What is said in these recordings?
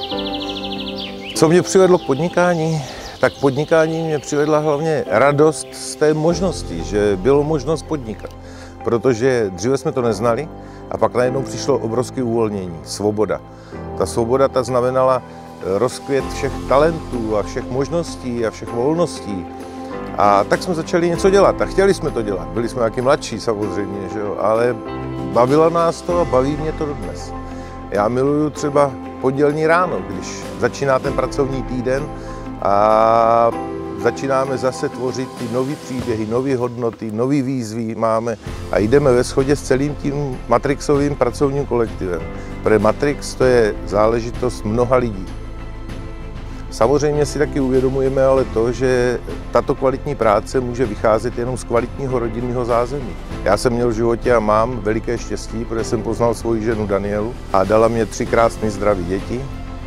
Co mě přivedlo k podnikání? Tak podnikání mě přivedla hlavně radost z té možnosti, že bylo možnost podnikat. Protože dříve jsme to neznali a pak najednou přišlo obrovské uvolnění, svoboda. Ta svoboda ta znamenala rozkvět všech talentů a všech možností a všech volností. A tak jsme začali něco dělat a chtěli jsme to dělat. Byli jsme taky mladší samozřejmě, že jo? Ale bavilo nás to a baví mě to dodnes. Já miluju třeba pondělní ráno, když začíná ten pracovní týden a začínáme zase tvořit ty nové příběhy, nové hodnoty, nové výzvy máme a jdeme ve shodě s celým tím Matrixovým pracovním kolektivem. Protože Matrix to je záležitost mnoha lidí. Samozřejmě si taky uvědomujeme ale to, že tato kvalitní práce může vycházet jenom z kvalitního rodinného zázemí. Já jsem měl v životě a mám veliké štěstí, protože jsem poznal svoji ženu Danielu a dala mě 3 krásné zdravé děti.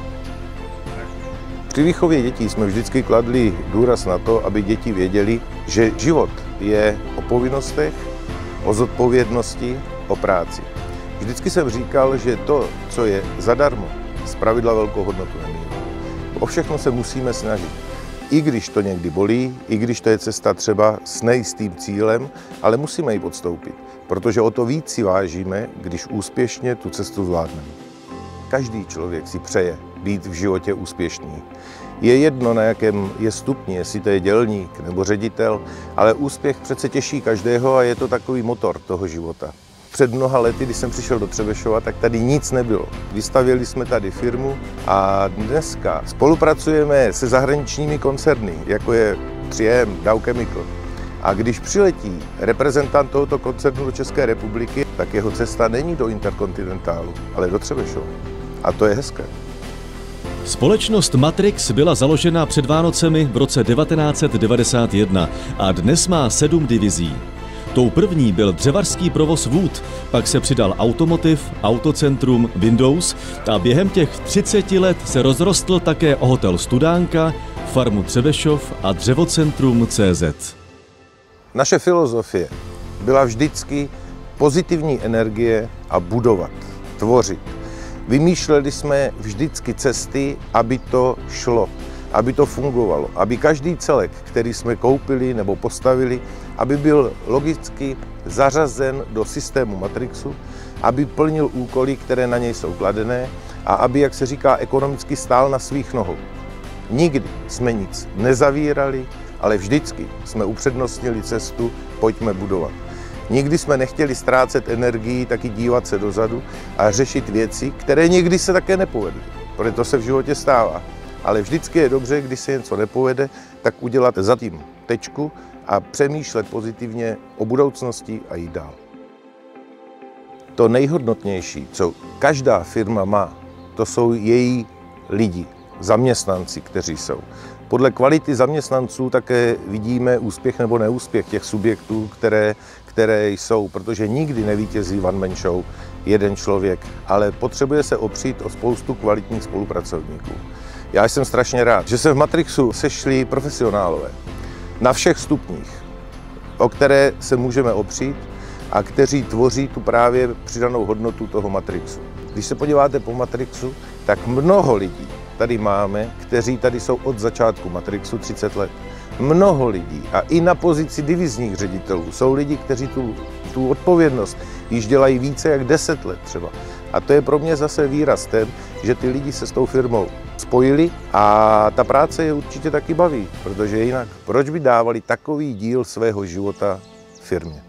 Při výchově dětí jsme vždycky kladli důraz na to, aby děti věděli, že život je o povinnostech, o zodpovědnosti, o práci. Vždycky jsem říkal, že to, co je zadarmo, zpravidla velkou hodnotu nemá. O všechno se musíme snažit. I když to někdy bolí, i když to je cesta třeba s nejistým cílem, ale musíme ji podstoupit, protože o to víc si vážíme, když úspěšně tu cestu zvládneme. Každý člověk si přeje být v životě úspěšný. Je jedno, na jakém je stupni, jestli to je dělník nebo ředitel, ale úspěch přece těší každého a je to takový motor toho života. Před mnoha lety, když jsem přišel do Třebešova, tak tady nic nebylo. Vystavěli jsme tady firmu a dneska spolupracujeme se zahraničními koncerny, jako je 3M, Dow Chemical. A když přiletí reprezentant tohoto koncernu do České republiky, tak jeho cesta není do Interkontinentálu, ale do Třebešova. A to je hezké. Společnost Matrix byla založena před Vánocemi v roce 1991 a dnes má 7 divizí. Tou první byl dřevařský provoz Wood, pak se přidal Automotiv, Autocentrum, Windows a během těch 30 let se rozrostl také o hotel Studánka, farmu Třebešov a dřevocentrum CZ. Naše filozofie byla vždycky pozitivní energie a budovat, tvořit. Vymýšleli jsme vždycky cesty, aby to šlo, aby to fungovalo, aby každý celek, který jsme koupili nebo postavili, aby byl logicky zařazen do systému Matrixu, aby plnil úkoly, které na něj jsou kladené a aby, jak se říká, ekonomicky stál na svých nohou. Nikdy jsme nic nezavírali, ale vždycky jsme upřednostnili cestu, pojďme budovat. Nikdy jsme nechtěli ztrácet energii, taky dívat se dozadu a řešit věci, které někdy se také nepovedly, protože to se v životě stává. Ale vždycky je dobře, když se něco nepovede, tak udělat zatím tečku a přemýšlet pozitivně o budoucnosti a jít dál. To nejhodnotnější, co každá firma má, to jsou její lidi, zaměstnanci, kteří jsou. Podle kvality zaměstnanců také vidíme úspěch nebo neúspěch těch subjektů, které jsou, protože nikdy nevítězí one-man show jeden člověk, ale potřebuje se opřít o spoustu kvalitních spolupracovníků. Já jsem strašně rád, že se v Matrixu sešli profesionálové na všech stupních, o které se můžeme opřít a kteří tvoří tu právě přidanou hodnotu toho Matrixu. Když se podíváte po Matrixu, tak mnoho lidí tady máme, kteří tady jsou od začátku Matrixu 30 let. Mnoho lidí a i na pozici divizních ředitelů jsou lidi, kteří tu odpovědnost již dělají více jak 10 let třeba. A to je pro mě zase výraz ten, že ty lidi se s tou firmou spojili a ta práce je určitě taky baví, protože jinak proč by dávali takový díl svého života firmě?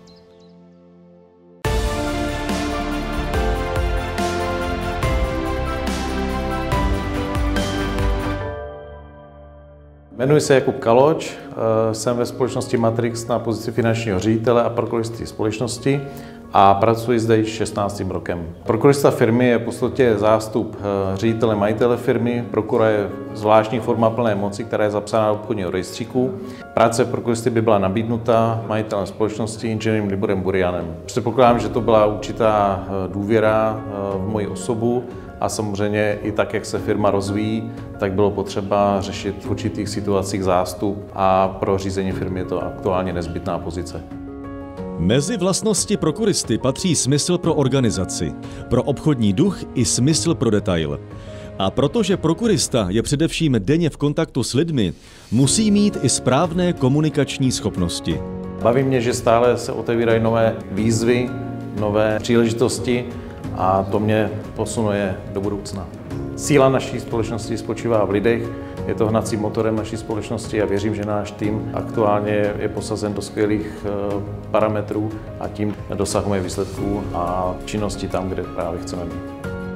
Jmenuji se Jakub Kaloč, jsem ve společnosti Matrix na pozici finančního ředitele a prokuristy společnosti a pracuji zde již 16. rokem. Prokurista firmy je v podstatě zástup ředitele, majitele firmy. Prokura je zvláštní forma plné moci, která je zapsána do obchodního rejstříku. Práce prokuristy by byla nabídnuta majitelem společnosti inženýrem Liborem Burianem. Předpokládám, že to byla určitá důvěra v moji osobu a samozřejmě i tak, jak se firma rozvíjí, tak bylo potřeba řešit v určitých situacích zástup a pro řízení firmy je to aktuálně nezbytná pozice. Mezi vlastnosti prokuristy patří smysl pro organizaci, pro obchodní duch i smysl pro detail. A protože prokurista je především denně v kontaktu s lidmi, musí mít i správné komunikační schopnosti. Baví mě, že stále se otevírají nové výzvy, nové příležitosti a to mě posunuje do budoucna. Síla naší společnosti spočívá v lidech, je to hnacím motorem naší společnosti a věřím, že náš tým aktuálně je posazen do skvělých parametrů a tím dosahujeme výsledků a činnosti tam, kde právě chceme být.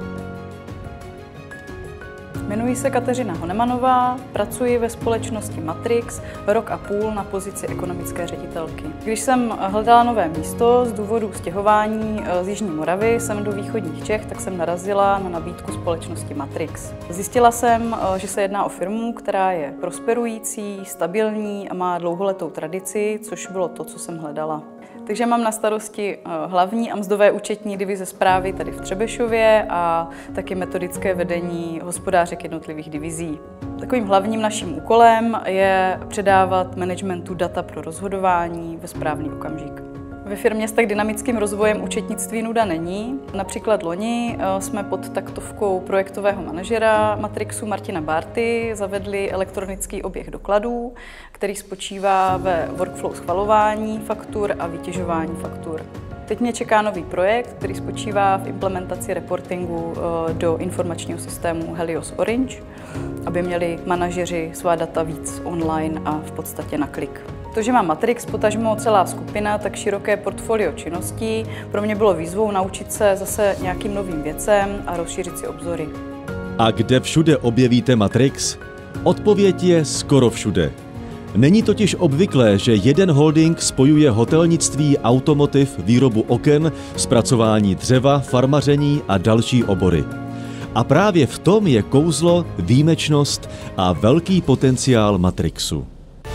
Jmenuji se Kateřina Honemanová, pracuji ve společnosti Matrix rok a půl na pozici ekonomické ředitelky. Když jsem hledala nové místo z důvodu stěhování z Jižní Moravy sem do východních Čech, tak jsem narazila na nabídku společnosti Matrix. Zjistila jsem, že se jedná o firmu, která je prosperující, stabilní a má dlouholetou tradici, což bylo to, co jsem hledala. Takže mám na starosti hlavní a mzdové účetní divize správy tady v Třebešově a taky metodické vedení hospodářek jednotlivých divizí. Takovým hlavním naším úkolem je předávat managementu data pro rozhodování ve správný okamžik. Ve firmě s tak dynamickým rozvojem účetnictví nuda není. Například loni jsme pod taktovkou projektového manažera Matrixu Martina Bárty zavedli elektronický oběh dokladů, který spočívá ve workflow schvalování faktur a vytěžování faktur. Teď mě čeká nový projekt, který spočívá v implementaci reportingu do informačního systému Helios Orange, aby měli manažeři svá data víc online a v podstatě na klik. To, že má Matrix, potažmo celá skupina, tak široké portfolio činností, pro mě bylo výzvou naučit se zase nějakým novým věcem a rozšířit si obzory. A kde všude objevíte Matrix? Odpověď je skoro všude. Není totiž obvyklé, že jeden holding spojuje hotelnictví, automotiv, výrobu oken, zpracování dřeva, farmaření a další obory. A právě v tom je kouzlo, výjimečnost a velký potenciál Matrixu.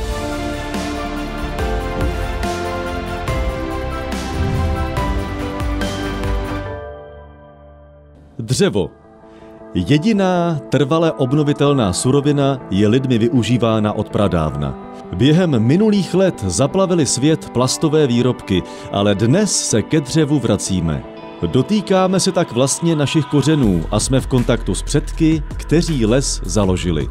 Dřevo. Jediná trvale obnovitelná surovina je lidmi využívána od pradávna. Během minulých let zaplavily svět plastové výrobky, ale dnes se ke dřevu vracíme. Dotýkáme se tak vlastně našich kořenů a jsme v kontaktu s předky, kteří les založili.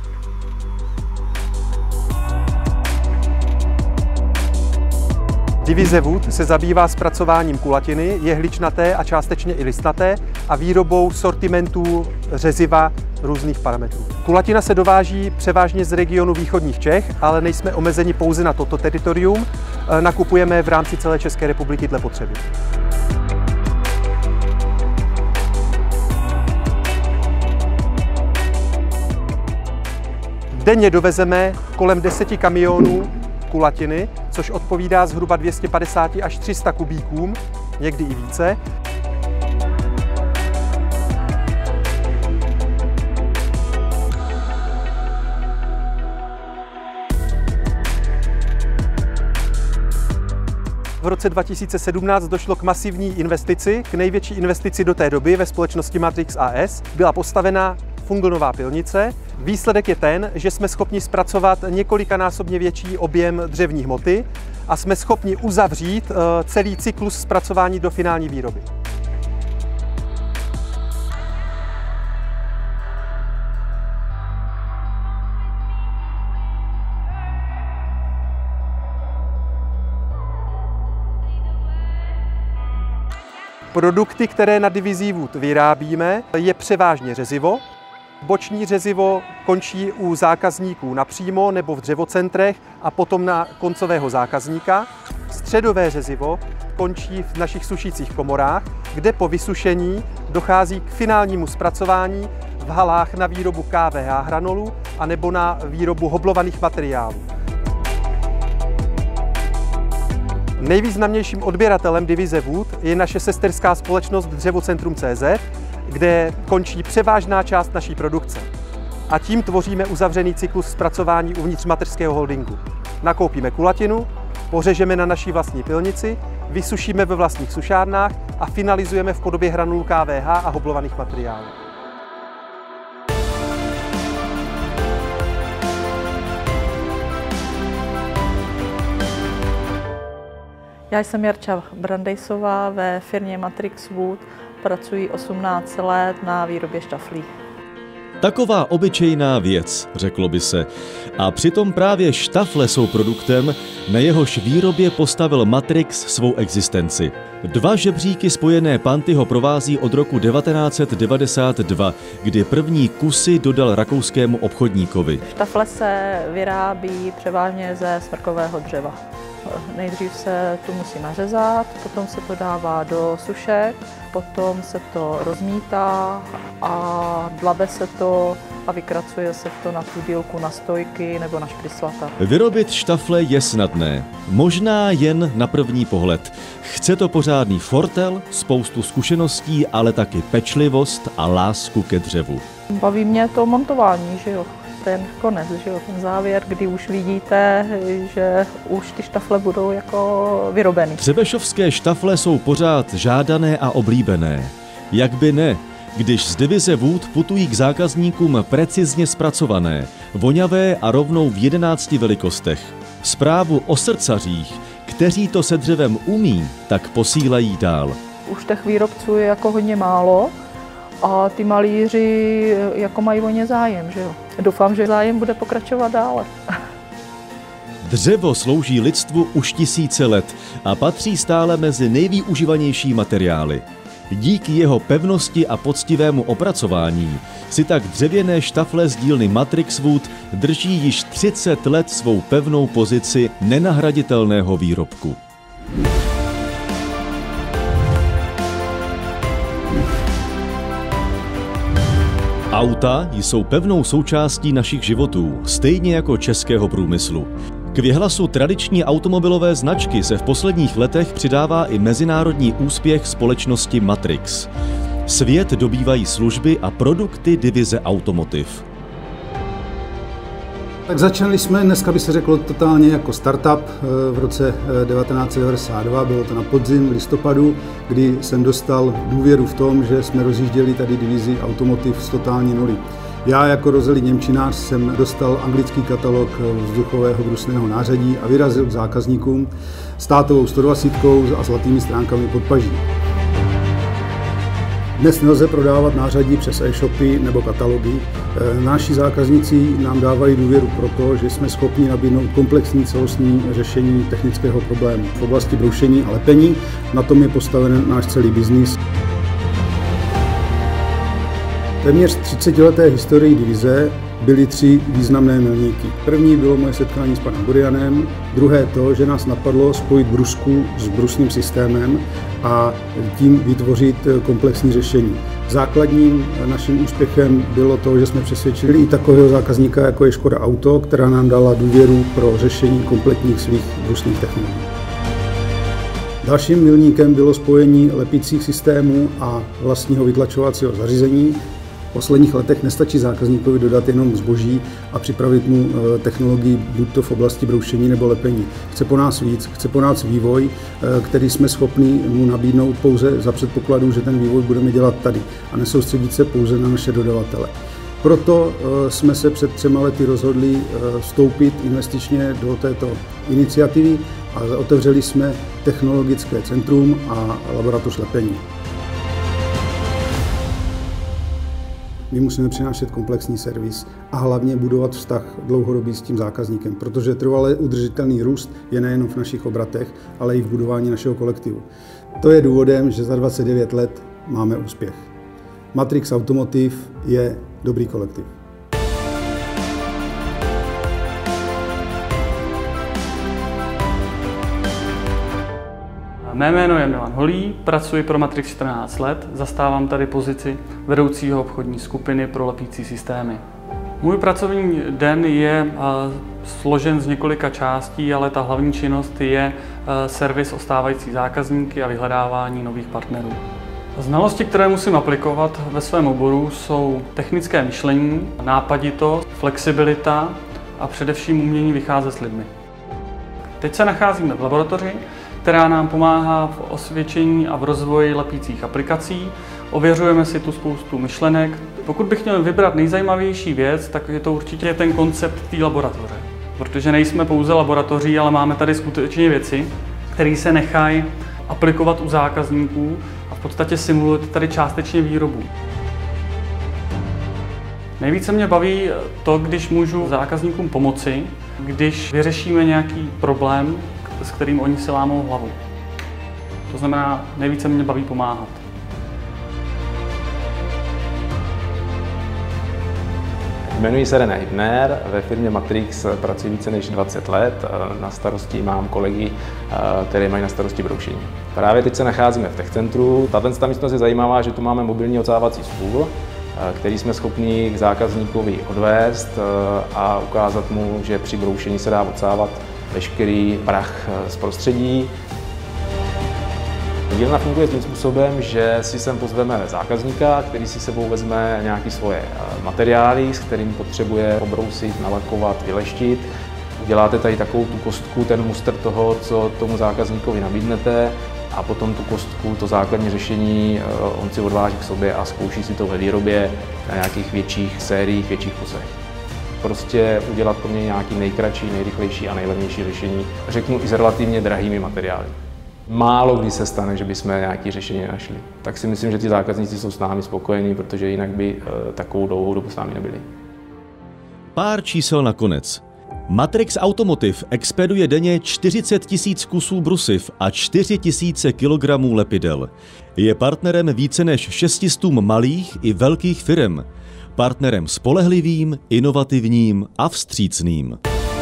Divize Wood se zabývá zpracováním kulatiny, jehličnaté a částečně i listnaté a výrobou sortimentů řeziva různých parametrů. Kulatina se dováží převážně z regionu východních Čech, ale nejsme omezeni pouze na toto teritorium. Nakupujeme v rámci celé České republiky dle potřeby. Denně dovezeme kolem 10 kamionů kulatiny, což odpovídá zhruba 250 až 300 kubíkům, někdy i více. V roce 2017 došlo k masivní investici, k největší investici do té doby ve společnosti Matrix AS. Byla postavena fungonová pilnice. Výsledek je ten, že jsme schopni zpracovat několikanásobně větší objem dřevní hmoty a jsme schopni uzavřít celý cyklus zpracování do finální výroby. Produkty, které na divizi Wood vyrábíme, je převážně řezivo. Boční řezivo končí u zákazníků napřímo nebo v dřevocentrech a potom na koncového zákazníka. Středové řezivo končí v našich sušících komorách, kde po vysušení dochází k finálnímu zpracování v halách na výrobu KVH hranolu a nebo na výrobu hoblovaných materiálů. Nejvýznamnějším odběratelem divize Wood je naše sesterská společnost Dřevocentrum.cz, kde končí převážná část naší produkce. A tím tvoříme uzavřený cyklus zpracování uvnitř mateřského holdingu. Nakoupíme kulatinu, pořežeme na naší vlastní pilnici, vysušíme ve vlastních sušárnách a finalizujeme v podobě hranulů KVH a hoblovaných materiálů. Já jsem Jarča Brandejsová, ve firmě Matrix Wood pracuji 18 let na výrobě štaflí. Taková obyčejná věc, řeklo by se. A přitom právě štafle jsou produktem, na jehož výrobě postavil Matrix svou existenci. 2 žebříky spojené panty ho provází od roku 1992, kdy první kusy dodal rakouskému obchodníkovi. Štafle se vyrábí převážně ze smrkového dřeva. Nejdřív se to musí nařezat, potom se to dává do sušek, potom se to rozmítá a dlabe se to a vykracuje se to na tu dílku, na stojky nebo na šprislata. Vyrobit štafle je snadné, možná jen na první pohled. Chce to pořádný fortel, spoustu zkušeností, ale taky pečlivost a lásku ke dřevu. Baví mě to montování, že jo? Ten konec, že jo? Ten závěr, kdy už vidíte, že už ty štafle budou jako vyrobeny. Třebešovské štafle jsou pořád žádané a oblíbené. Jak by ne, když z divize Wood putují k zákazníkům precizně zpracované, voňavé a rovnou v 11 velikostech. Zprávu o srdcařích, kteří to se dřevem umí, tak posílají dál. Už těch výrobců je jako hodně málo a ty malíři jako mají o ně zájem, že jo. Doufám, že zájem bude pokračovat dále. Dřevo slouží lidstvu už tisíce let a patří stále mezi nejvyužívanější materiály. Díky jeho pevnosti a poctivému opracování si tak dřevěné štafle z dílny Matrix Wood drží již 30 let svou pevnou pozici nenahraditelného výrobku. Auta jsou pevnou součástí našich životů, stejně jako českého průmyslu. K věhlasu tradiční automobilové značky se v posledních letech přidává i mezinárodní úspěch společnosti Matrix. Svět dobývají služby a produkty divize Automotive. Tak začali jsme, dneska by se řeklo totálně jako startup v roce 1992, bylo to na podzim, listopadu, kdy jsem dostal důvěru v tom, že jsme rozjížděli tady divizi Automotive z totální nuly. Já jako rozjelý němčinář jsem dostal anglický katalog vzduchového brusného nářadí a vyrazil k zákazníkům s tátovou 120 a zlatými stránkami pod paží. Dnes nelze prodávat nářadí přes e-shopy nebo katalogy. Naši zákazníci nám dávají důvěru proto, že jsme schopni nabídnout komplexní celostní řešení technického problému v oblasti broušení a lepení. Na tom je postaven náš celý biznis. Téměř 30leté historii divize byly 3 významné milníky. První bylo moje setkání s panem Burianem, druhé to, že nás napadlo spojit brusku s brusným systémem a tím vytvořit komplexní řešení. Základním naším úspěchem bylo to, že jsme přesvědčili i takového zákazníka, jako je Škoda Auto, která nám dala důvěru pro řešení kompletních svých brusných technologií. Dalším milníkem bylo spojení lepících systémů a vlastního vytlačovacího zařízení. V posledních letech nestačí zákazníkovi dodat jenom zboží a připravit mu technologii buď to v oblasti broušení nebo lepení. Chce po nás víc, chce po nás vývoj, který jsme schopni mu nabídnout pouze za předpokladu, že ten vývoj budeme dělat tady a nesoustředit se pouze na naše dodavatele. Proto jsme se před 3 lety rozhodli vstoupit investičně do této iniciativy a otevřeli jsme technologické centrum a laboratoř lepení. My musíme přinášet komplexní servis a hlavně budovat vztah dlouhodobý s tím zákazníkem, protože trvalé udržitelný růst je nejen v našich obratech, ale i v budování našeho kolektivu. To je důvodem, že za 29 let máme úspěch. Matrix Automotive je dobrý kolektiv. Mé jméno je Milan Holý, pracuji pro Matrix 14 let, zastávám tady pozici vedoucího obchodní skupiny pro lepící systémy. Můj pracovní den je složen z několika částí, ale ta hlavní činnost je servis o stávající zákazníky a vyhledávání nových partnerů. Znalosti, které musím aplikovat ve svém oboru, jsou technické myšlení, nápaditost, flexibilita a především umění vycházet s lidmi. Teď se nacházíme v laboratoři, která nám pomáhá v osvědčení a v rozvoji lepících aplikací. Ověřujeme si tu spoustu myšlenek. Pokud bych měl vybrat nejzajímavější věc, tak je to určitě ten koncept té laboratoře. Protože nejsme pouze laboratoří, ale máme tady skutečně věci, které se nechají aplikovat u zákazníků a v podstatě simuluje tady částečně výrobu. Nejvíce mě baví to, když můžu zákazníkům pomoci, když vyřešíme nějaký problém, s kterým oni si lámou hlavu. To znamená, nejvíce mě baví pomáhat. Jmenuji se René Hybner, ve firmě Matrix pracuji více než 20 let. Na starosti mám kolegy, které mají na starosti broušení. Právě teď se nacházíme v Tech Centru. Tato místnost je zajímavá, že tu máme mobilní odsávací stůl, který jsme schopni k zákazníkovi odvést a ukázat mu, že při broušení se dá odsávat veškerý prach z prostředí. Dílna funguje tím způsobem, že si sem pozveme zákazníka, který si sebou vezme nějaké svoje materiály, s kterým potřebuje obrousit, nalakovat, vyleštit. Uděláte tady takovou tu kostku, ten mustr toho, co tomu zákazníkovi nabídnete, a potom tu kostku, to základní řešení, on si odváží k sobě a zkouší si to ve výrobě na nějakých větších sériích, větších kusech. Prostě udělat pro mě nějaký nejkratší, nejrychlejší a nejlevnější řešení, řeknu i s relativně drahými materiály. Málo kdy se stane, že bychom nějaké řešení našli. Tak si myslím, že ty zákazníci jsou s námi spokojení, protože jinak by takovou dlouhou dobu s námi nebyli. Pár čísel nakonec. Matrix Automotive expeduje denně 40 000 kusů brusiv a 4 000 kilogramů lepidel. Je partnerem více než 600 malých i velkých firem. Partnerem spolehlivým, inovativním a vstřícným.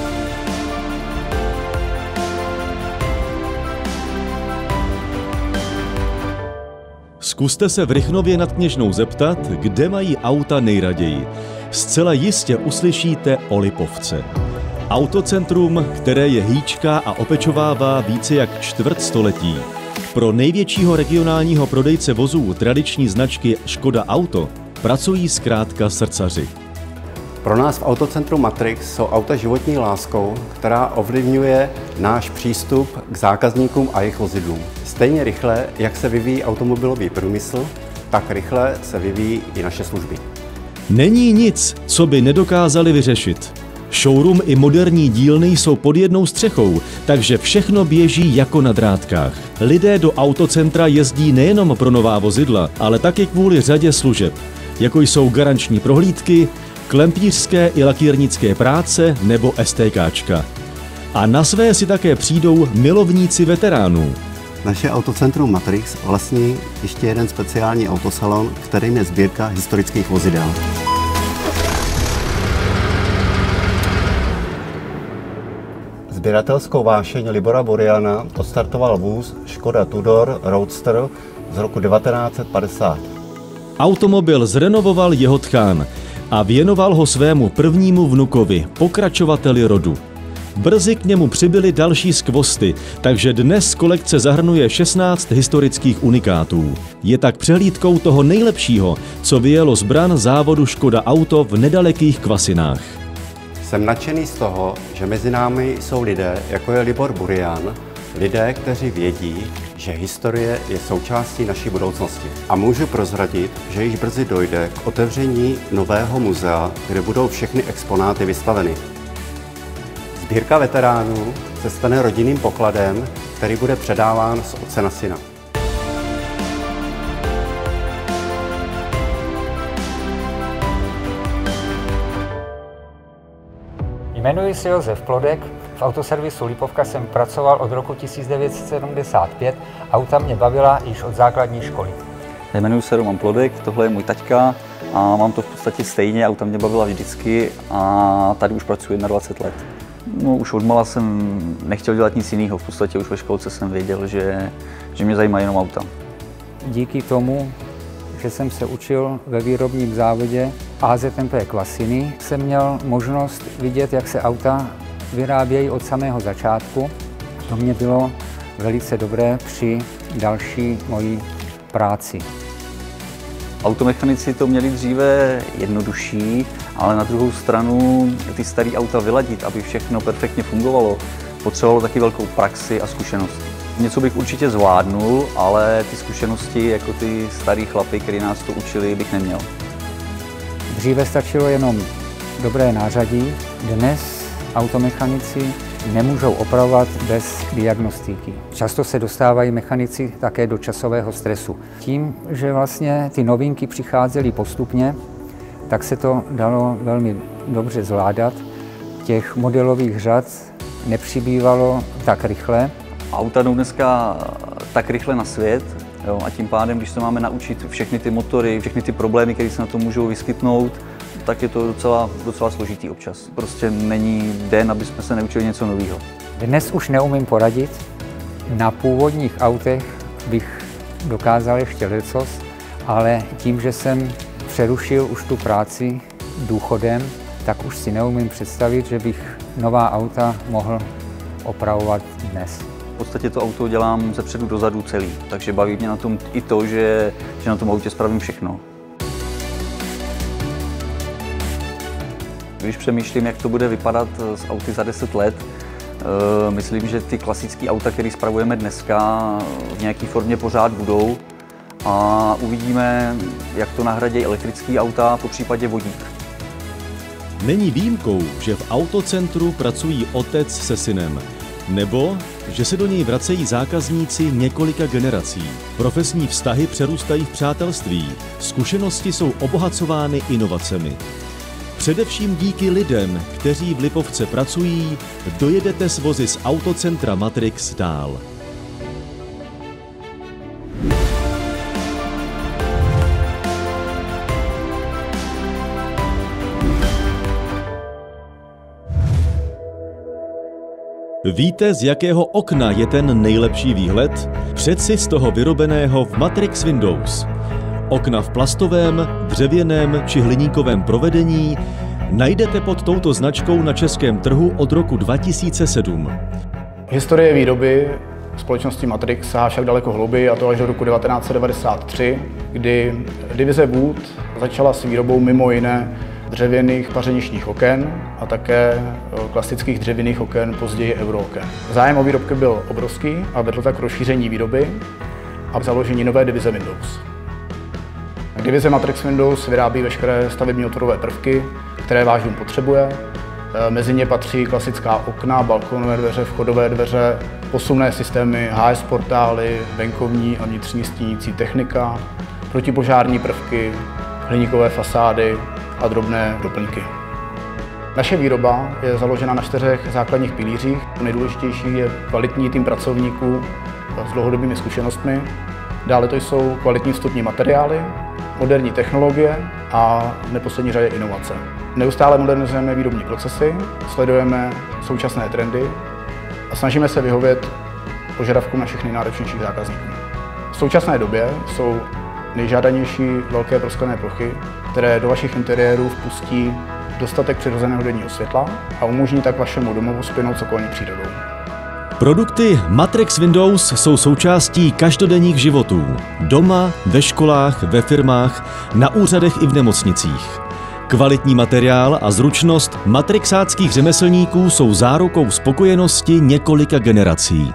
Zkuste se v Rychnově nad Kněžnou zeptat, kde mají auta nejraději. Zcela jistě uslyšíte o Lipovce. Autocentrum, které je hýčká a opečovává více jak čtvrt století. Pro největšího regionálního prodejce vozů tradiční značky Škoda Auto pracují zkrátka srdcaři. Pro nás v Autocentru Matrix jsou auta životní láskou, která ovlivňuje náš přístup k zákazníkům a jejich vozidlům. Stejně rychle, jak se vyvíjí automobilový průmysl, tak rychle se vyvíjí i naše služby. Není nic, co by nedokázali vyřešit. Showroom i moderní dílny jsou pod jednou střechou, takže všechno běží jako na drátkách. Lidé do autocentra jezdí nejenom pro nová vozidla, ale taky kvůli řadě služeb, jako jsou garanční prohlídky, klempířské i lakírnické práce nebo STKčka. A na své si také přijdou milovníci veteránů. Naše Autocentrum Matrix vlastní ještě jeden speciální autosalon, kterým je sbírka historických vozidel. Sběratelskou vášeň Libora Buriana odstartoval vůz Škoda Tudor Roadster z roku 1950. Automobil zrenovoval jeho tchán a věnoval ho svému prvnímu vnukovi, pokračovateli rodu. Brzy k němu přibyly další skvosty, takže dnes kolekce zahrnuje 16 historických unikátů. Je tak přehlídkou toho nejlepšího, co vyjelo z bran závodu Škoda Auto v nedalekých Kvasinách. Jsem nadšený z toho, že mezi námi jsou lidé, jako je Libor Burian, lidé, kteří vědí, že historie je součástí naší budoucnosti. A můžu prozradit, že již brzy dojde k otevření nového muzea, kde budou všechny exponáty vystaveny. Sbírka veteránů se stane rodinným pokladem, který bude předáván z otce na syna. Jmenuji se Josef Plodek, v autoservisu Lipovka jsem pracoval od roku 1975, auta mě bavila již od základní školy. Jmenuji se Roman Plodek, tohle je můj taťka a mám to v podstatě stejně, auta mě bavila vždycky a tady už pracuji 21 let. No, už odmala jsem nechtěl dělat nic jiného, v podstatě už ve školce jsem věděl, že mě zajímají jenom auta. Díky tomu, že jsem se učil ve výrobním závodě AZMP Kvasiny, jsem měl možnost vidět, jak se auta vyrábějí od samého začátku. To mě bylo velice dobré při další mojí práci. Automechanici to měli dříve jednodušší, ale na druhou stranu ty staré auta vyladit, aby všechno perfektně fungovalo, potřebovalo taky velkou praxi a zkušenost. Něco bych určitě zvládnul, ale ty zkušenosti, jako ty starý chlapy, kteří nás to učili, bych neměl. Dříve stačilo jenom dobré nářadí, dnes automechanici nemůžou opravovat bez diagnostiky. Často se dostávají mechanici také do časového stresu. Tím, že vlastně ty novinky přicházely postupně, tak se to dalo velmi dobře zvládat. Těch modelových řad nepřibývalo tak rychle. Auta jdou dneska tak rychle na svět, jo, a tím pádem, když se máme naučit všechny ty motory, všechny ty problémy, které se na to můžou vyskytnout, tak je to docela složitý občas. Prostě není den, aby jsme se neučili něco nového. Dnes už neumím poradit. Na původních autech bych dokázal ještě lecos, ale tím, že jsem přerušil už tu práci důchodem, tak už si neumím představit, že bych nová auta mohl opravovat dnes. V podstatě to auto dělám ze předu dozadu celý, takže baví mě na tom i to, že na tom autě spravím všechno. Když přemýšlím, jak to bude vypadat s auty za 10 let, myslím, že ty klasické auta, které spravujeme dneska, v nějaké formě pořád budou a uvidíme, jak to nahradí elektrické auta, popřípadě vodík. Není výjimkou, že v autocentru pracují otec se synem, nebo že se do něj vracejí zákazníci několika generací. Profesní vztahy přerůstají v přátelství, zkušenosti jsou obohacovány inovacemi. Především díky lidem, kteří v Lipovce pracují, dojedete s vozy z autocentra Matrix dál. Víte, z jakého okna je ten nejlepší výhled? Přeci z toho vyrobeného v Matrix Windows. Okna v plastovém, dřevěném či hliníkovém provedení najdete pod touto značkou na českém trhu od roku 2007. Historie výroby společnosti Matrix sahá však daleko hlouběji, a to až do roku 1993, kdy divize Wood začala s výrobou mimo jiné dřevěných pařeničních oken a také klasických dřevěných oken, později eurooken. Zájem o výrobky byl obrovský a vedl tak k rozšíření výroby a k založení nové divize Windows. Divize Matrix Windows vyrábí veškeré stavební motorové prvky, které váš dům potřebuje. Mezi ně patří klasická okna, balkonové dveře, vchodové dveře, posunné systémy, HS portály, venkovní a vnitřní stínící technika, protipožární prvky, hliníkové fasády a drobné doplňky. Naše výroba je založena na 4 základních pilířích. Nejdůležitější je kvalitní tým pracovníků s dlouhodobými zkušenostmi. Dále to jsou kvalitní vstupní materiály, moderní technologie a v neposlední řadě inovace. Neustále modernizujeme výrobní procesy, sledujeme současné trendy a snažíme se vyhovět požadavkům našich nejnáročnějších zákazníků. V současné době jsou nejžádanější velké prosklené plochy, které do vašich interiérů vpustí dostatek přirozeného denního světla a umožní tak vašemu domovu splynout s okolní přírodou. Produkty Matrix Windows jsou součástí každodenních životů. Doma, ve školách, ve firmách, na úřadech i v nemocnicích. Kvalitní materiál a zručnost matrixáckých řemeslníků jsou zárukou spokojenosti několika generací.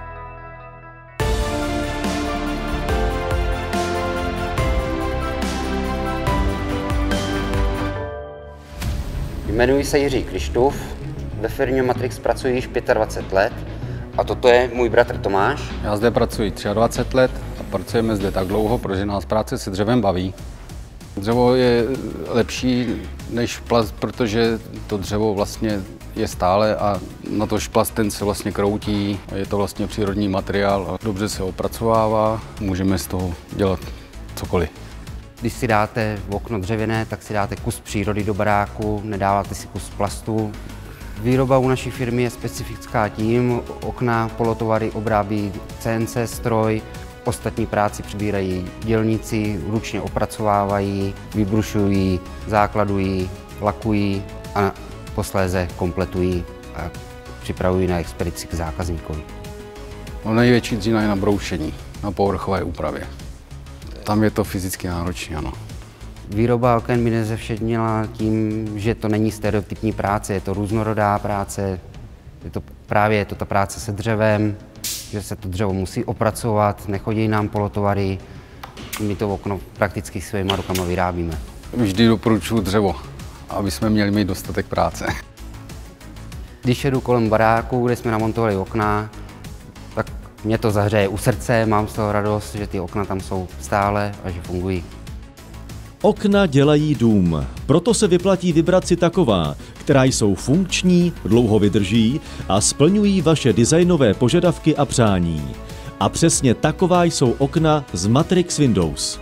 Jmenuji se Jiří Krištůf, ve firmě Matrix pracuji již 25 let a toto je můj bratr Tomáš. Já zde pracuji 23 let a pracujeme zde tak dlouho, protože nás práce se dřevem baví. Dřevo je lepší než plast, protože to dřevo vlastně je stále a na tož plast ten se vlastně kroutí. Je to vlastně přírodní materiál a dobře se opracovává, můžeme z toho dělat cokoliv. Když si dáte okno dřevěné, tak si dáte kus přírody do baráku, nedáváte si kus plastu. Výroba u naší firmy je specifická tím, okna, polotovary obrábí CNC stroj, ostatní práci přibírají dělníci, ručně opracovávají, vybrušují, základují, lakují a posléze kompletují a připravují na expedici k zákazníkovi. Největší dřína je na broušení, na povrchové úpravě. Tam je to fyzicky náročné, ano. Výroba oken by nezevšednila tím, že to není stereotypní práce, je to různorodá práce, je to ta práce se dřevem, že se to dřevo musí opracovat, nechodí nám polotovary, my to okno prakticky svýma rukama vyrábíme. Vždy doporučuji dřevo, aby jsme měli mít dostatek práce. Když jedu kolem baráku, kde jsme namontovali okna, tak mě to zahřeje u srdce, mám z toho radost, že ty okna tam jsou stále a že fungují. Okna dělají dům, proto se vyplatí vybrat si taková, která jsou funkční, dlouho vydrží a splňují vaše designové požadavky a přání. A přesně taková jsou okna z Matrix Windows.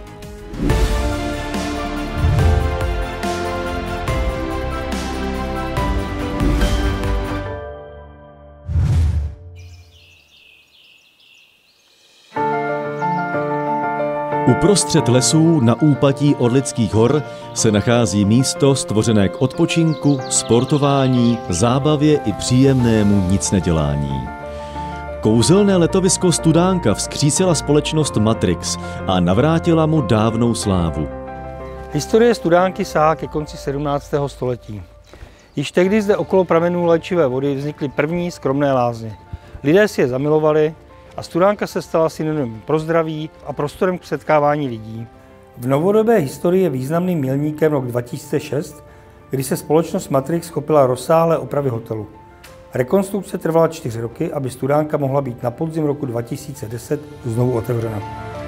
Uprostřed lesů na úpatí Orlických hor se nachází místo stvořené k odpočinku, sportování, zábavě i příjemnému nicnedělání. Kouzelné letovisko Studánka vzkřísila společnost Matrix a navrátila mu dávnou slávu. Historie Studánky sahá ke konci 17. století. Již tehdy zde okolo pramenů léčivé vody vznikly první skromné lázně. Lidé si je zamilovali a Studánka se stala synonymem pro zdraví a prostorem k setkávání lidí. V novodobé historii je významným milníkem rok 2006, kdy se společnost Matrix chopila rozsáhlé opravy hotelu. Rekonstrukce trvala 4 roky, aby Studánka mohla být na podzim roku 2010 znovu otevřena.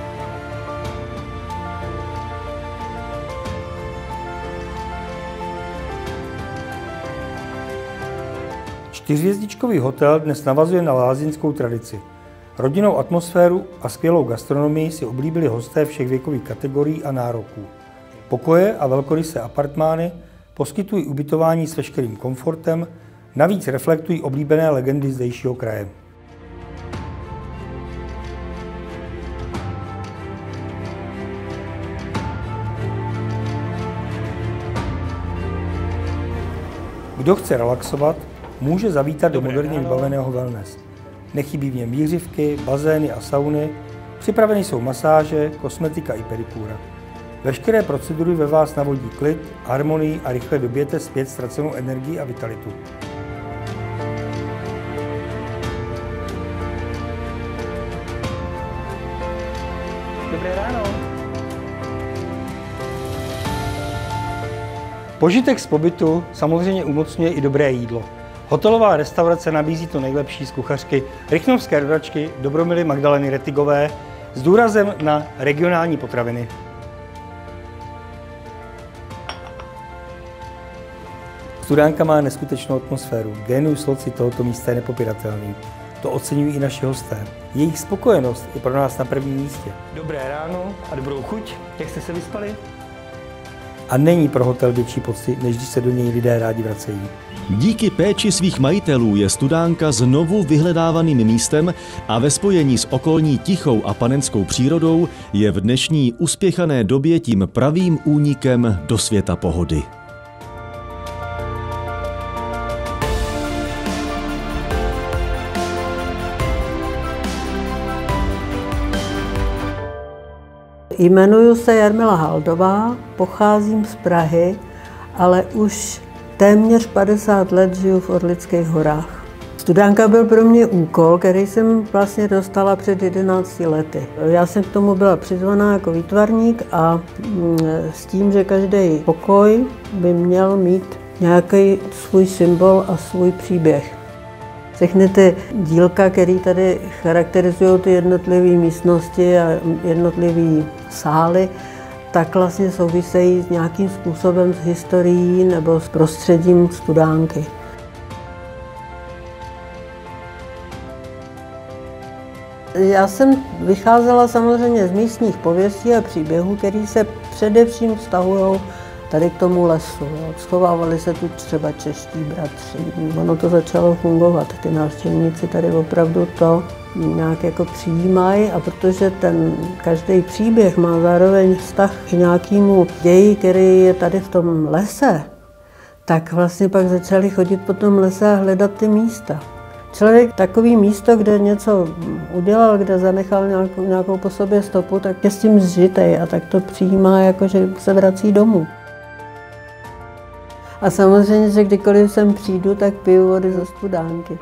Čtyřhvězdičkový hotel dnes navazuje na lázeňskou tradici. Rodinnou atmosféru a skvělou gastronomii si oblíbili hosté všech věkových kategorií a nároků. Pokoje a velkorysé apartmány poskytují ubytování s veškerým komfortem, navíc reflektují oblíbené legendy zdejšího kraje. Kdo chce relaxovat, může zavítat do moderně vybaveného wellness. Nechybí v něm výřivky, bazény a sauny, připraveny jsou masáže, kosmetika i pedikúra. Veškeré procedury ve vás navodí klid, harmonii a rychle dobijete zpět ztracenou energii a vitalitu. Dobré ráno. Požitek z pobytu samozřejmě umocňuje i dobré jídlo. Hotelová restaurace nabízí to nejlepší z kuchařky Rychnovské rodačky Dobromily Magdaleny Retigové s důrazem na regionální potraviny. Studánka má neskutečnou atmosféru. Génius loci tohoto místa je nepopiratelný. To oceňují i naši hosté. Jejich spokojenost je pro nás na prvním místě. Dobré ráno a dobrou chuť. Jak jste se vyspali? A není pro hotel větší pocty, než když se do něj lidé rádi vracejí. Díky péči svých majitelů je Studánka znovu vyhledávaným místem a ve spojení s okolní tichou a panenskou přírodou je v dnešní uspěchané době tím pravým únikem do světa pohody. Jmenuji se Jarmila Haldová, pocházím z Prahy, ale už téměř 50 let žiju v Orlických horách. Studánka byl pro mě úkol, který jsem vlastně dostala před 11 lety. Já jsem k tomu byla přizvaná jako výtvarník a s tím, že každý pokoj by měl mít nějaký svůj symbol a svůj příběh. Všechny ty dílka, které tady charakterizují ty jednotlivé místnosti a jednotlivé sály, tak vlastně souvisejí s nějakým způsobem s historií nebo s prostředím Studánky. Já jsem vycházela samozřejmě z místních pověstí a příběhů, které se především vztahují tady k tomu lesu. Schovávali se tu třeba čeští bratři. Ono to začalo fungovat. Ty návštěvníci tady opravdu to nějak jako přijímají a protože ten každý příběh má zároveň vztah k nějakému ději, který je tady v tom lese, tak vlastně pak začali chodit po tom lese a hledat ty místa. Člověk takový místo, kde něco udělal, kde zanechal nějakou po sobě stopu, tak je s tím zžitej a tak to přijímá, jako že se vrací domů. A samozřejmě, že kdykoliv sem přijdu, tak piju vody ze Studánky.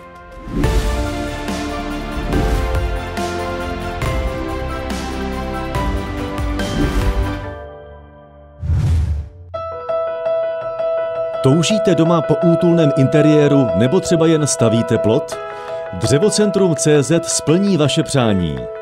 Toužíte doma po útulném interiéru nebo třeba jen stavíte plot? Dřevocentrum.cz splní vaše přání.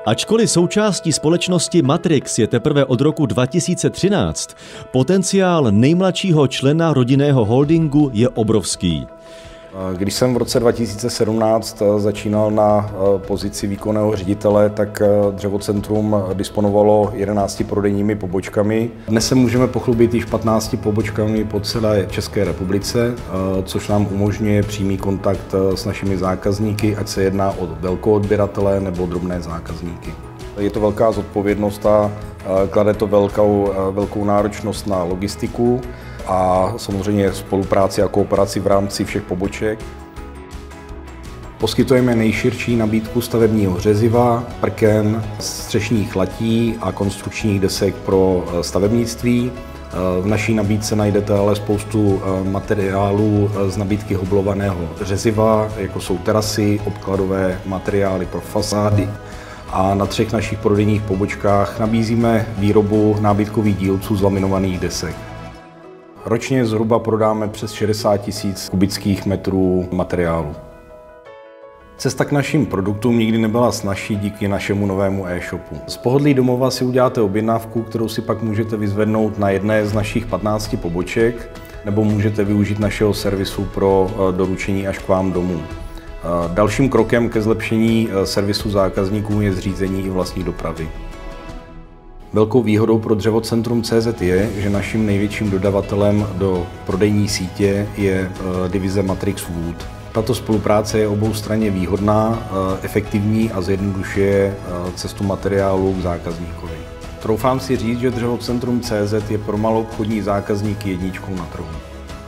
Ačkoliv součástí společnosti Matrix je teprve od roku 2013, potenciál nejmladšího člena rodinného holdingu je obrovský. Když jsem v roce 2017 začínal na pozici výkonného ředitele, tak Dřevocentrum disponovalo 11 prodejními pobočkami. Dnes se můžeme pochlubit již 15 pobočkami po celé České republice, což nám umožňuje přímý kontakt s našimi zákazníky, ať se jedná o velkoodběratele nebo drobné zákazníky. Je to velká zodpovědnost a klade to velkou náročnost na logistiku a samozřejmě spolupráci a kooperaci v rámci všech poboček. Poskytujeme nejširší nabídku stavebního řeziva, prken, střešních latí a konstrukčních desek pro stavebnictví. V naší nabídce najdete ale spoustu materiálů z nabídky hublovaného řeziva, jako jsou terasy, obkladové materiály pro fasády. A na 3 našich prodejních pobočkách nabízíme výrobu nábytkových dílců z laminovaných desek. Ročně zhruba prodáme přes 60 000 kubických metrů materiálu. Cesta k našim produktům nikdy nebyla snazší díky našemu novému e-shopu. Z pohodlí domova si uděláte objednávku, kterou si pak můžete vyzvednout na jedné z našich 15 poboček, nebo můžete využít našeho servisu pro doručení až k vám domů. Dalším krokem ke zlepšení servisu zákazníků je zřízení i vlastní dopravy. Velkou výhodou pro Dřevocentrum.cz je, že naším největším dodavatelem do prodejní sítě je divize Matrix Wood. Tato spolupráce je oboustranně výhodná, efektivní a zjednodušuje cestu materiálu k zákazníkovi. Troufám si říct, že Dřevocentrum.cz je pro maloobchodní zákazníky jedničkou na trhu.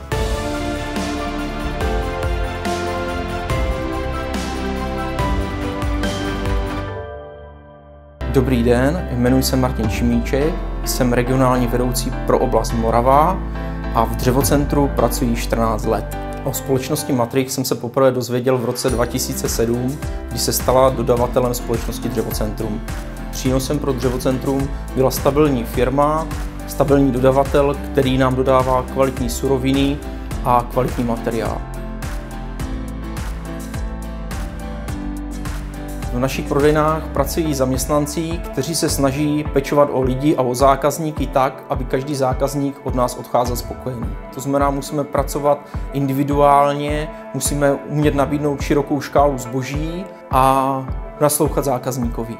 Dobrý den, jmenuji se Martin Šimíček, jsem regionální vedoucí pro oblast Morava a v Dřevocentru pracuji 14 let. O společnosti Matrix jsem se poprvé dozvěděl v roce 2007, kdy se stala dodavatelem společnosti Dřevocentrum. Přínosem pro Dřevocentrum byla stabilní firma, stabilní dodavatel, který nám dodává kvalitní suroviny a kvalitní materiál. V našich prodejnách pracují zaměstnanci, kteří se snaží pečovat o lidi a o zákazníky tak, aby každý zákazník od nás odcházel spokojený. To znamená, musíme pracovat individuálně, musíme umět nabídnout širokou škálu zboží a naslouchat zákazníkovi.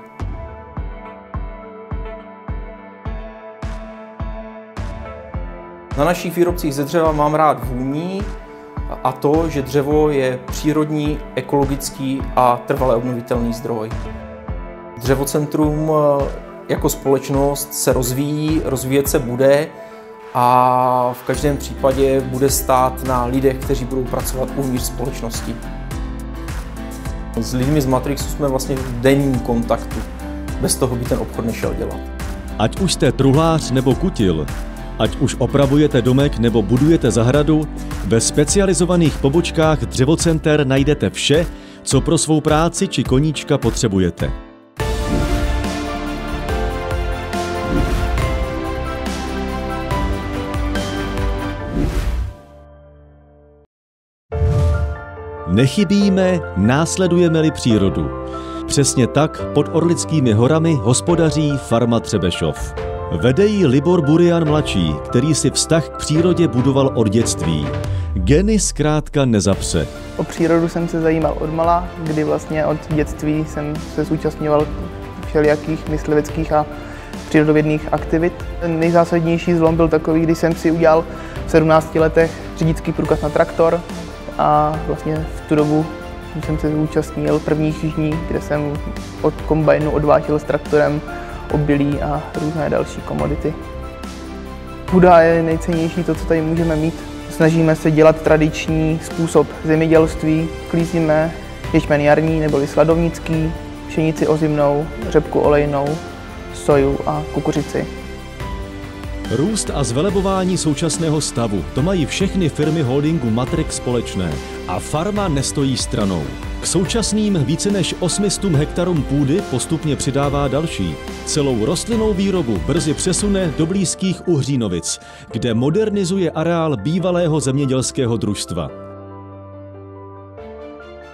Na našich výrobcích ze dřeva mám rád vůni, a to, že dřevo je přírodní, ekologický a trvale obnovitelný zdroj. Dřevocentrum jako společnost se rozvíjí, rozvíjet se bude a v každém případě bude stát na lidech, kteří budou pracovat uvnitř společnosti. S lidmi z Matrixu jsme vlastně v denním kontaktu. Bez toho by ten obchod nešel dělat. Ať už jste truhlář nebo kutil, ať už opravujete domek nebo budujete zahradu, ve specializovaných pobočkách Dřevocenter najdete vše, co pro svou práci či koníčka potřebujete. Nechybíme, následujeme-li přírodu. Přesně tak pod Orlickými horami hospodaří farma Třebešov. Vede ji Libor Burian mladší, který si vztah k přírodě budoval od dětství. Geny zkrátka nezapře. O přírodu jsem se zajímal odmala, kdy vlastně od dětství jsem se zúčastňoval všelijakých mysliveckých a přírodovědných aktivit. Nejzásadnější zlom byl takový, když jsem si udělal v 17 letech řidičský průkaz na traktor a vlastně v tu dobu jsem se zúčastnil prvních žní, kde jsem od kombajnu odvážel s traktorem obilí a různé další komodity. Půda je nejcennější to, co tady můžeme mít. Snažíme se dělat tradiční způsob zemědělství. Klízíme ječmen jarní neboli sladovnický, pšenici ozimnou, řepku olejnou, soju a kukuřici. Růst a zvelebování současného stavu, to mají všechny firmy holdingu Matrix společné. A farma nestojí stranou. K současným více než 800 hektarům půdy postupně přidává další. Celou rostlinnou výrobu brzy přesune do blízkých Uhřínovic, kde modernizuje areál bývalého zemědělského družstva.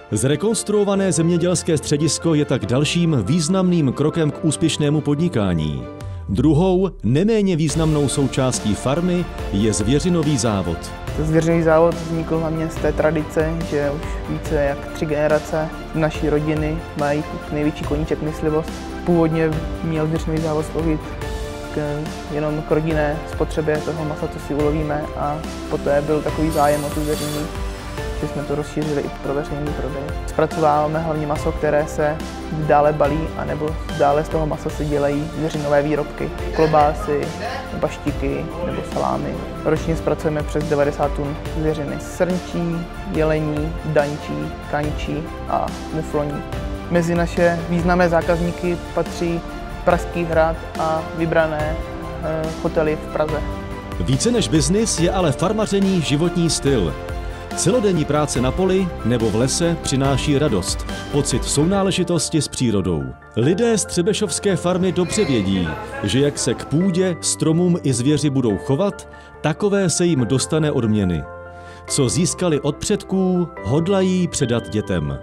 Zrekonstruované zemědělské středisko je tak dalším významným krokem k úspěšnému podnikání. Druhou, neméně významnou součástí farmy je zvěřinový závod. Zvěřinový závod vznikl hlavně z té tradice, že už více jak 3 generace naší rodiny mají největší koníček myslivost. Původně měl zvěřinový závod sloužit jenom k rodinné spotřebě toho masa, co si ulovíme, a poté byl takový zájem o tu zvěřinu, že jsme to rozšířili i pro veřejný prodej. Zpracováváme hlavně maso, které se dále balí, anebo dále z toho masa se dělají zvěřinové výrobky, klobásy, baštiky nebo salámy. Ročně zpracujeme přes 90 tun zvěřiny. Srnčí, jelení, dančí, kančí a mufloní. Mezi naše významné zákazníky patří Pražský hrad a vybrané hotely v Praze. Více než biznis je ale farmaření životní styl. Celodenní práce na poli nebo v lese přináší radost, pocit sounáležitosti s přírodou. Lidé z Třebešovské farmy dobře vědí, že jak se k půdě, stromům i zvěři budou chovat, takové se jim dostane odměny. Co získali od předků, hodlají předat dětem.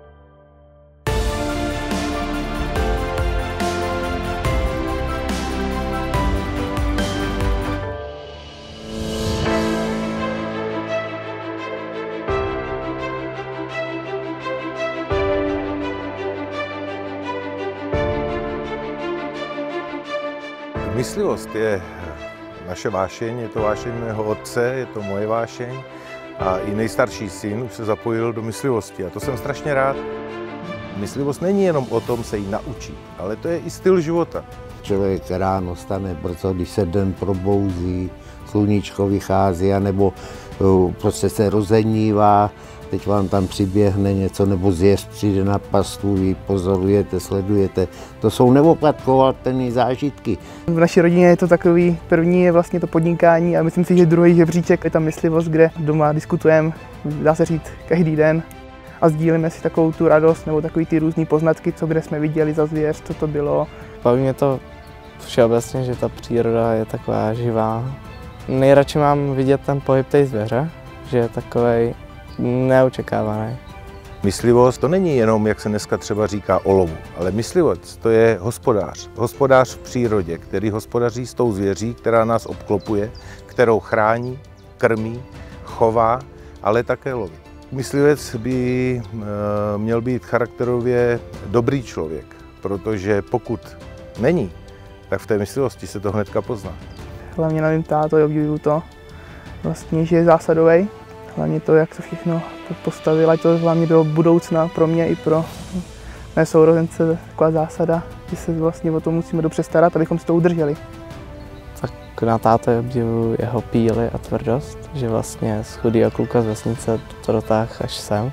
Myslivost je naše vášeň, je to vášeň mého otce, je to moje vášeň a i nejstarší syn už se zapojil do myslivosti a to jsem strašně rád. Myslivost není jenom o tom se jí naučit, ale to je i styl života. Člověk ráno stane brzo, když se den probouzí, sluníčko vychází, anebo prostě se rozenívá, teď vám tam přiběhne něco, nebo zvěř přijde na pastvu, vy pozorujete, sledujete. To jsou neopatkovatelné zážitky. V naší rodině je to takový, první je vlastně to podnikání a myslím si, že druhý žebříček je ta myslivost, kde doma diskutujeme, dá se říct, každý den a sdílíme si takovou tu radost nebo takový ty různý poznatky, co kde jsme viděli za zvěř, co to bylo. Baví mě to všeobecně, že ta příroda je taková živá. Nejradši mám vidět ten pohyb té zvěře, že je takovej neočekávaný. Myslivost to není jenom, jak se dneska třeba říká, o lovu, ale myslivost to je hospodář. Hospodář v přírodě, který hospodaří s tou zvěří, která nás obklopuje, kterou chrání, krmí, chová, ale také loví. Myslivec by měl být charakterově dobrý člověk, protože pokud není, tak v té myslivosti se to hnedka pozná. Hlavně na mým táto obdivuju to, vlastně, že je zásadový. Hlavně to, jak se všechno postavila, to hlavně do budoucna pro mě i pro mé sourozence taková zásada, že se vlastně o to musíme dobře starat, abychom si to udrželi. Tak na táto obdivuju jeho píly a tvrdost, že vlastně z chudého kluka z vesnice to dotáhl až sem,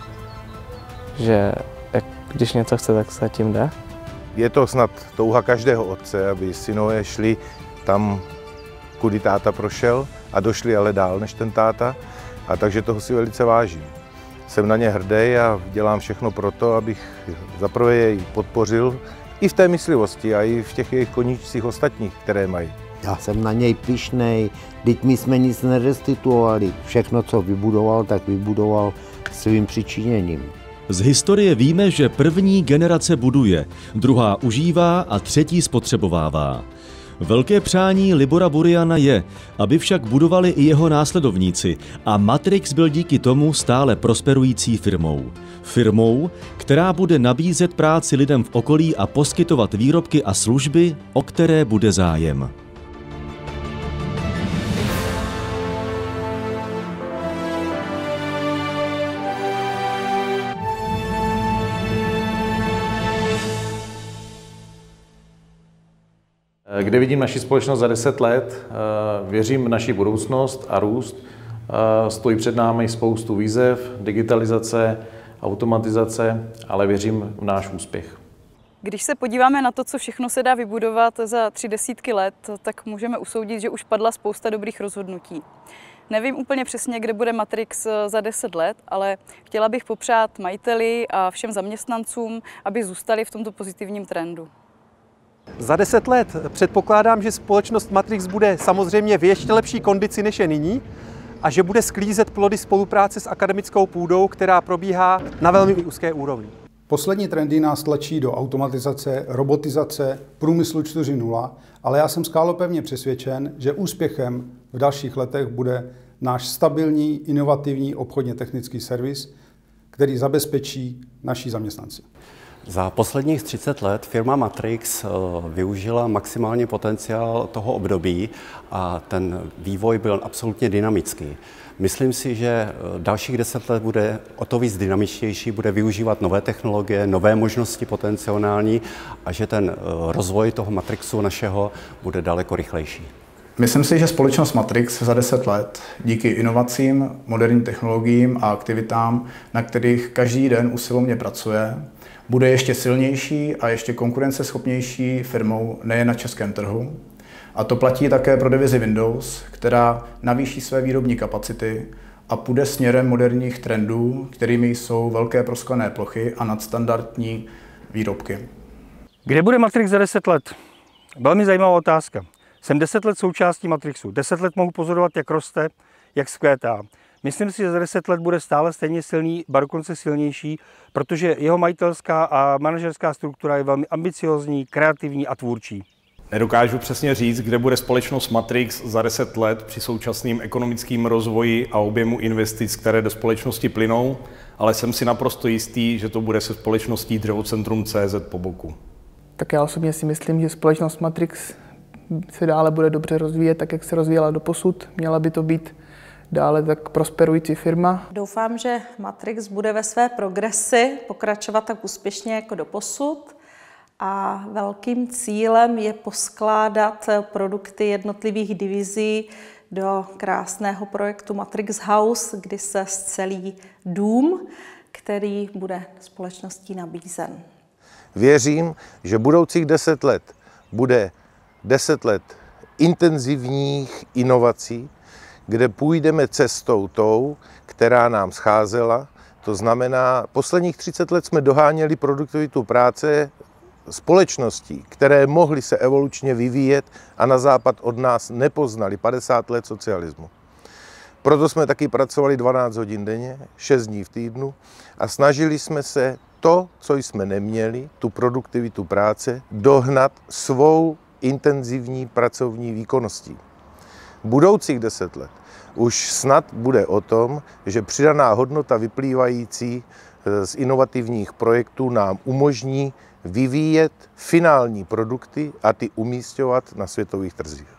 že když něco chce, tak se tím jde. Je to snad touha každého otce, aby synové šli tam, kudy táta prošel a došli ale dál než ten táta. A takže toho si velice vážím. Jsem na ně hrdý a dělám všechno pro to, abych zaprvé jej podpořil i v té myslivosti a i v těch jejich koníčcích ostatních, které mají. Já jsem na něj pyšnej, teď my jsme nic nerestituovali. Všechno, co vybudoval, tak vybudoval svým přičiněním. Z historie víme, že první generace buduje, druhá užívá a třetí spotřebovává. Velké přání Libora Buriana je, aby však budovali i jeho následovníci a Matrix byl díky tomu stále prosperující firmou. Firmou, která bude nabízet práci lidem v okolí a poskytovat výrobky a služby, o které bude zájem. Kde vidím naši společnost za 10 let, věřím v naši budoucnost a růst. Stojí před námi spoustu výzev, digitalizace, automatizace, ale věřím v náš úspěch. Když se podíváme na to, co všechno se dá vybudovat za 30 let, tak můžeme usoudit, že už padla spousta dobrých rozhodnutí. Nevím úplně přesně, kde bude Matrix za 10 let, ale chtěla bych popřát majiteli a všem zaměstnancům, aby zůstali v tomto pozitivním trendu. Za 10 let předpokládám, že společnost Matrix bude samozřejmě v ještě lepší kondici, než je nyní, a že bude sklízet plody spolupráce s akademickou půdou, která probíhá na velmi úzké úrovni. Poslední trendy nás tlačí do automatizace, robotizace, průmyslu 4.0, ale já jsem skálopevně přesvědčen, že úspěchem v dalších letech bude náš stabilní, inovativní obchodně technický servis, který zabezpečí naši zaměstnanci. Za posledních 30 let firma Matrix využila maximální potenciál toho období a ten vývoj byl absolutně dynamický. Myslím si, že dalších 10 let bude o to víc dynamičtější, bude využívat nové technologie, nové možnosti potenciální a že ten rozvoj toho Matrixu našeho bude daleko rychlejší. Myslím si, že společnost Matrix za 10 let díky inovacím, moderním technologiím a aktivitám, na kterých každý den usilovně pracuje, bude ještě silnější a ještě konkurenceschopnější firmou nejen na českém trhu. A to platí také pro divizi Windows, která navýší své výrobní kapacity a půjde směrem moderních trendů, kterými jsou velké prosklené plochy a nadstandardní výrobky. Kde bude Matrix za 10 let? Velmi zajímavá otázka. Jsem 10 let součástí Matrixu. 10 let mohu pozorovat, jak roste, jak vzkvétá. Myslím si, že za 10 let bude stále stejně silný, ba dokonce silnější, protože jeho majitelská a manažerská struktura je velmi ambiciózní, kreativní a tvůrčí. Nedokážu přesně říct, kde bude společnost Matrix za 10 let při současném ekonomickém rozvoji a objemu investic, které do společnosti plynou, ale jsem si naprosto jistý, že to bude se společností Dřevocentrum.cz po boku. Tak já osobně si myslím, že společnost Matrix se dále bude dobře rozvíjet, tak jak se rozvíjela doposud. Měla by to být dále tak prosperující firma. Doufám, že Matrix bude ve své progresi pokračovat tak úspěšně jako doposud a velkým cílem je poskládat produkty jednotlivých divizí do krásného projektu Matrix House, kdy se scelí dům, který bude společností nabízen. Věřím, že budoucích 10 let bude 10 let intenzivních inovací, kde půjdeme cestou tou, která nám scházela. To znamená, posledních 30 let jsme doháněli produktivitu práce společností, které mohly se evolučně vyvíjet a na západ od nás nepoznali 50 let socialismu. Proto jsme taky pracovali 12 hodin denně, 6 dní v týdnu a snažili jsme se to, co jsme neměli, tu produktivitu práce, dohnat svou intenzivní pracovní výkonností. Budoucích 10 let už snad bude o tom, že přidaná hodnota vyplývající z inovativních projektů nám umožní vyvíjet finální produkty a ty umísťovat na světových trzích.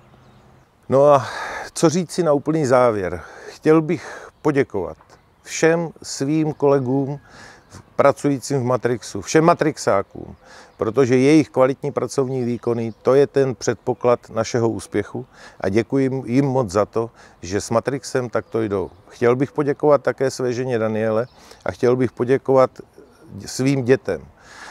No a co říci na úplný závěr? Chtěl bych poděkovat všem svým kolegům pracujícím v Matrixu, všem matrixákům, protože jejich kvalitní pracovní výkony, to je ten předpoklad našeho úspěchu a děkuji jim moc za to, že s Matrixem takto jdou. Chtěl bych poděkovat také své ženě Daniele a chtěl bych poděkovat svým dětem.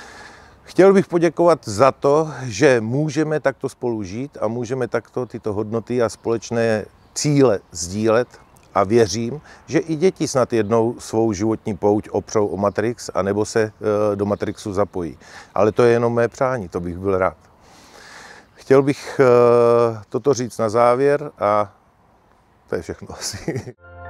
Chtěl bych poděkovat za to, že můžeme takto spolu žít a můžeme takto tyto hodnoty a společné cíle sdílet. A věřím, že i děti snad jednou svou životní pouť opřou o Matrix anebo se do Matrixu zapojí. Ale to je jenom mé přání, to bych byl rád. Chtěl bych toto říct na závěr a to je všechno asi.